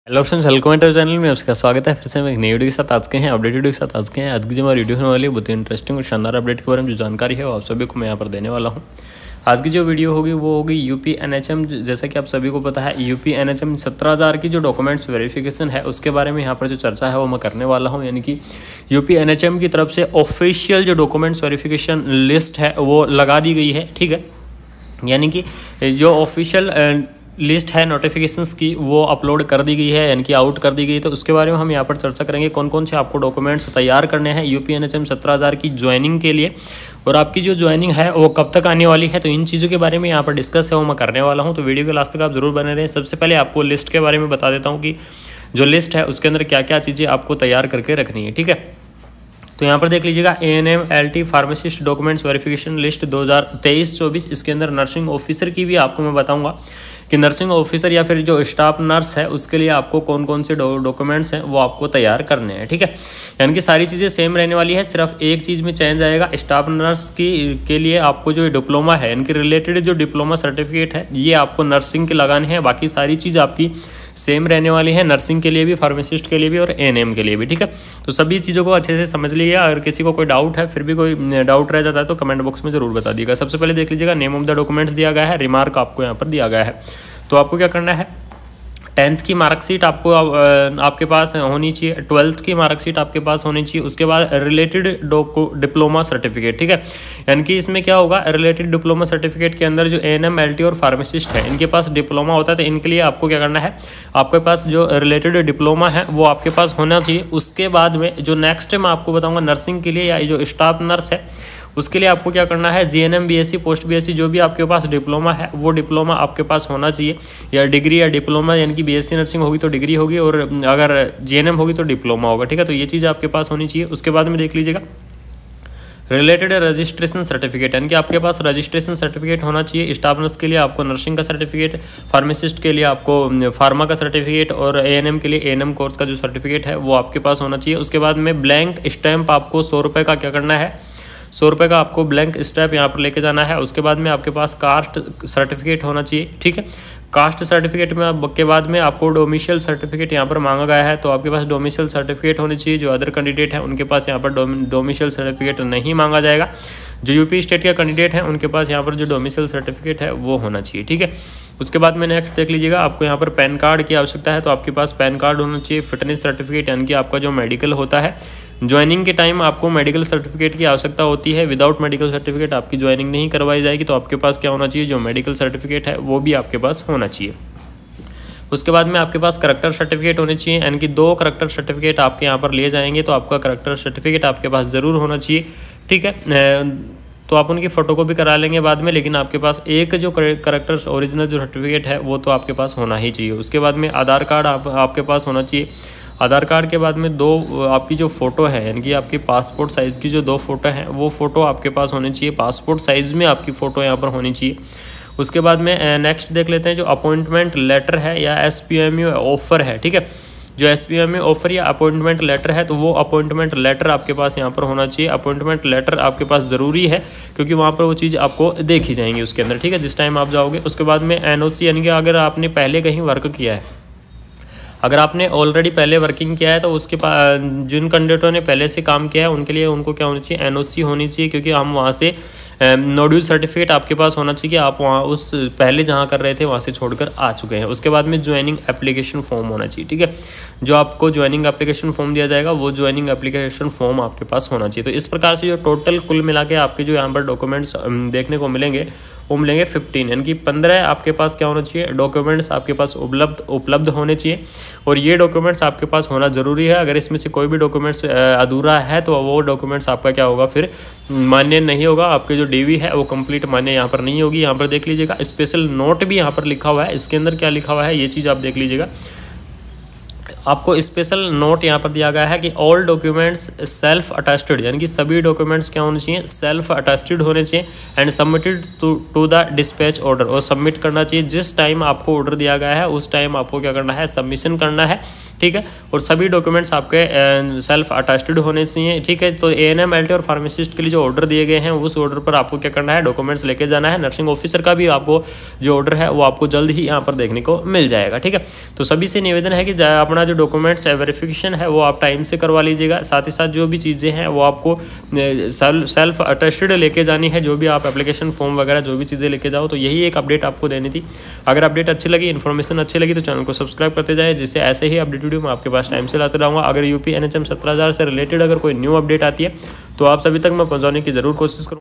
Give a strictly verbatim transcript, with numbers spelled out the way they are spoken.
Hello friends, welcome to channel में आपका स्वागत है। फिर से हम एक नई वीडियो के साथ आज के हैं, अपडेट वीडियो के साथ आज के हैं। आज की जो हमारी वीडियो होने वाली है बहुत ही इंटरेस्टिंग और शानदार अपडेट के बारे में जो जानकारी है वो आप सभी को मैं यहाँ पर देने वाला हूँ। आज की जो वीडियो होगी वो होगी यूपी एनएचएम। जैसा कि आप सभी को पता है, यूपी एनएचएम सत्रह हज़ार की जो डॉक्यूमेंट्स वेरिफिकेशन है उसके बारे में यहाँ पर जो चर्चा है वो मैं करने वाला हूँ। यानी कि यूपी एनएचएम की तरफ से ऑफिशियल जो डॉक्यूमेंट्स वेरिफिकेशन लिस्ट है वो लगा दी गई है। ठीक है, यानी कि जो ऑफिशियल लिस्ट है नोटिफिकेशंस की वो अपलोड कर दी गई है, यानी कि आउट कर दी गई है। तो उसके बारे में हम यहाँ पर चर्चा करेंगे, कौन कौन से आपको डॉक्यूमेंट्स तैयार करने हैं यूपी एनएचएम सत्रह हज़ार की ज्वाइनिंग के लिए, और आपकी जो ज्वाइनिंग है वो कब तक आने वाली है। तो इन चीज़ों के बारे में यहाँ पर डिस्कस है वो मैं करने वाला हूँ। तो वीडियो के लास्ट तक आप जरूर बने रहें। सबसे पहले आपको लिस्ट के बारे में बता देता हूँ कि जो लिस्ट है उसके अंदर क्या क्या चीज़ें आपको तैयार करके रखनी है। ठीक है, तो यहाँ पर देख लीजिएगा, A N M L T pharmacist documents verification list दो हज़ार तेईस चौबीस। इसके अंदर नर्सिंग ऑफिसर की भी आपको मैं बताऊंगा कि नर्सिंग ऑफिसर या फिर जो स्टाफ नर्स है उसके लिए आपको कौन कौन से डॉक्यूमेंट्स हैं वो आपको तैयार करने हैं। ठीक है, यानी कि सारी चीज़ें सेम रहने वाली है, सिर्फ एक चीज़ में चेंज आएगा। स्टाफ नर्स की के लिए आपको जो डिप्लोमा है, इनके रिलेटेड जो डिप्लोमा सर्टिफिकेट है ये आपको नर्सिंग के लगाने हैं। बाकी सारी चीज़ आपकी सेम रहने वाली है, नर्सिंग के लिए भी, फार्मासिस्ट के लिए भी और एएनएम के लिए भी। ठीक है, तो सभी चीज़ों को अच्छे से समझ लीजिए। अगर किसी को कोई डाउट है, फिर भी कोई डाउट रह जाता है तो कमेंट बॉक्स में जरूर बता दीजिएगा। सबसे पहले देख लीजिएगा, नेम ऑफ द डॉक्यूमेंट्स दिया गया है, रिमार्क आपको यहाँ पर दिया गया है। तो आपको क्या करना है, टेंथ की मार्कशीट आपको आपके पास होनी चाहिए, ट्वेल्थ की मार्कशीट आपके पास होनी चाहिए। उसके बाद रिलेटेड डिप्लोमा सर्टिफिकेट। ठीक है, यानी कि इसमें क्या होगा, रिलेटेड डिप्लोमा सर्टिफिकेट के अंदर जो एएनएम एलटी और फार्मासिस्ट है इनके पास डिप्लोमा होता है, तो इनके लिए आपको क्या करना है, आपके पास जो रिलेटेड डिप्लोमा है वो आपके पास होना चाहिए। उसके बाद में जो नेक्स्ट मैं आपको बताऊँगा नर्सिंग के लिए या जो स्टाफ नर्स है उसके लिए आपको क्या करना है, जीएनएम बीएससी पोस्ट बीएससी जो भी आपके पास डिप्लोमा है वो डिप्लोमा आपके पास होना चाहिए, या डिग्री या डिप्लोमा, यानी कि बीएससी नर्सिंग होगी तो डिग्री होगी और अगर जीएनएम होगी तो डिप्लोमा होगा। ठीक है, तो ये चीज़ आपके पास होनी चाहिए। उसके बाद में देख लीजिएगा, रिलेटेड रजिस्ट्रेशन सर्टिफिकेट, यानी कि आपके पास रजिस्ट्रेशन सर्टिफिकेट होना चाहिए। स्टाफ नर्स के लिए आपको नर्सिंग का सर्टिफिकेट, फार्मासिस्ट के लिए आपको फार्मा का सर्टिफिकेट और एएनएम के लिए एएनएम कोर्स का जो सर्टिफिकेट है वो आपके पास होना चाहिए। उसके बाद में ब्लैंक स्टैंप आपको सौ रुपये का क्या करना है, सौ रुपये का आपको ब्लैंक स्टैम्प यहाँ पर लेके जाना है। उसके बाद में आपके पास कास्ट सर्टिफिकेट होना चाहिए। ठीक है, कास्ट सर्टिफिकेट में के बाद में आपको डोमिशियल सर्टिफिकेट यहाँ पर मांगा गया है, तो आपके पास डोमिशियल सर्टिफिकेट होनी चाहिए। जो अदर कैंडिडेट है उनके पास यहाँ पर डोमिशियल सर्टिफिकेट नहीं मांगा जाएगा। जो यूपी स्टेट के कैंडिडेट हैं उनके पास यहाँ पर जो डोमिशियल सर्टिफिकेट है वो होना चाहिए। ठीक है, उसके बाद में नेक्स्ट देख लीजिएगा, आपको यहाँ पर पैन कार्ड की आवश्यकता है, तो आपके पास पैन कार्ड होना चाहिए। फिटनेस सर्टिफिकेट, यानी कि आपका जो मेडिकल होता है, ज्वाइनिंग के टाइम आपको मेडिकल सर्टिफिकेट की आवश्यकता होती है। विदाउट मेडिकल सर्टिफिकेट आपकी ज्वाइनिंग नहीं करवाई जाएगी, तो आपके पास क्या होना चाहिए, जो मेडिकल सर्टिफिकेट है वो भी आपके पास होना चाहिए। उसके बाद में आपके पास करेक्टर सर्टिफिकेट होने चाहिए, यानी कि दो करेक्टर सर्टिफिकेट आपके यहाँ पर लिए जाएंगे, तो आपका करेक्टर सर्टिफिकेट आपके पास ज़रूर होना चाहिए। ठीक है, तो आप उनकी फ़ोटोकॉपी करा लेंगे बाद में, लेकिन आपके पास एक जो करेक्टर ओरिजिनल जो सर्टिफिकेट है वो तो आपके पास होना ही चाहिए। उसके बाद में आधार कार्ड आप, आपके पास होना चाहिए। आधार कार्ड के बाद में दो आपकी जो फ़ोटो है, यानी कि आपकी पासपोर्ट साइज़ की जो दो फोटो हैं वो फ़ोटो आपके पास होनी चाहिए। पासपोर्ट साइज़ में आपकी फ़ोटो यहाँ पर होनी चाहिए। उसके बाद में नेक्स्ट देख लेते हैं, जो अपॉइंटमेंट लेटर है या S P M U offer है। ठीक है, जो S P M U offer या अपॉइंटमेंट लेटर है तो वो अपॉइंटमेंट लेटर आपके पास यहाँ पर होना चाहिए। अपॉइंटमेंट लेटर आपके पास ज़रूरी है, क्योंकि वहाँ पर वो चीज़ आपको देखी जाएंगी उसके अंदर। ठीक है, जिस टाइम आप जाओगे। उसके बाद में एन ओ सी, यानी कि अगर आपने पहले कहीं वर्क किया है, अगर आपने ऑलरेडी पहले वर्किंग किया है तो उसके पास जिन कैंडिडेटों ने पहले से काम किया है उनके लिए उनको क्या होनी चाहिए, एनओसी होनी चाहिए, क्योंकि हम वहाँ से नोड्यूल सर्टिफिकेट आपके पास होना चाहिए कि आप वहाँ उस पहले जहाँ कर रहे थे वहाँ से छोड़कर आ चुके हैं। उसके बाद में ज्वाइनिंग एप्लीकेशन फॉर्म होना चाहिए। ठीक है, जो आपको ज्वाइनिंग एप्लीकेशन फॉर्म दिया जाएगा वो ज्वाइनिंग एप्लीकेशन फॉर्म आपके पास होना चाहिए। तो इस प्रकार से जो टोटल कुल मिला के आपके जो यहाँ पर डॉक्यूमेंट्स देखने को मिलेंगे वो मिलेंगे फिफ्टीन, यानी कि पंद्रह आपके पास क्या होना चाहिए, डॉक्यूमेंट्स आपके पास उपलब्ध उपलब्ध होने चाहिए। और ये डॉक्यूमेंट्स आपके पास होना ज़रूरी है। अगर इसमें से कोई भी डॉक्यूमेंट्स अधूरा है तो वो डॉक्यूमेंट्स आपका क्या होगा, फिर मान्य नहीं होगा। आपके जो डीवी है वो कंप्लीट मान्य यहाँ पर नहीं होगी। यहाँ पर देख लीजिएगा, स्पेशल नोट भी यहाँ पर लिखा हुआ है। इसके अंदर क्या लिखा हुआ है ये चीज़ आप देख लीजिएगा। आपको स्पेशल नोट यहाँ पर दिया गया है कि ऑल डॉक्यूमेंट्स सेल्फ अटेस्टेड, यानी कि सभी डॉक्यूमेंट्स क्या होने चाहिए, सेल्फ अटेस्टेड होने चाहिए and submitted to to the dispatch order, और सबमिट करना चाहिए जिस टाइम आपको ऑर्डर दिया गया है उस टाइम आपको क्या करना है, सबमिशन करना है। ठीक है। और सभी डॉक्यूमेंट्स आपके सेल्फ अटेस्टेड होने चाहिए, ठीक है। तो एएनएम, एलटी और फार्मासिस्ट के लिए जो ऑर्डर दिए गए हैं उस ऑर्डर पर आपको क्या करना है, डॉक्यूमेंट्स लेके जाना है। नर्सिंग ऑफिसर का भी आपको जो ऑर्डर है वो आपको जल्द ही यहाँ पर देखने को मिल जाएगा, ठीक है। तो सभी से निवेदन है कि अपना जो डॉक्यूमेंट्स वेरिफिकेशन है वो आप टाइम से करवा लीजिएगा। साथ ही साथ जो भी चीज़ें हैं वो आपको सेल्फ अटेस्टेड लेके जानी है, जो भी आप एप्लीकेशन फॉर्म वगैरह जो भी चीज़ें लेके जाओ। तो यही एक अपडेट आपको देनी थी। अगर अपडेट अच्छी लगी, इन्फॉर्मेशन अच्छी लगी तो चैनल को सब्सक्राइब करते जाए, जिससे ऐसे ही अपडेट वीडियो मैं आपके पास टाइम से लाते रहूँगा। अगर यूपी एनएचएम सत्रह हज़ार से रिलेटेड अगर कोई न्यू अपडेट आती है तो आप सभी तक मैं पहुँचाने की जरूर कोशिश करूँगा।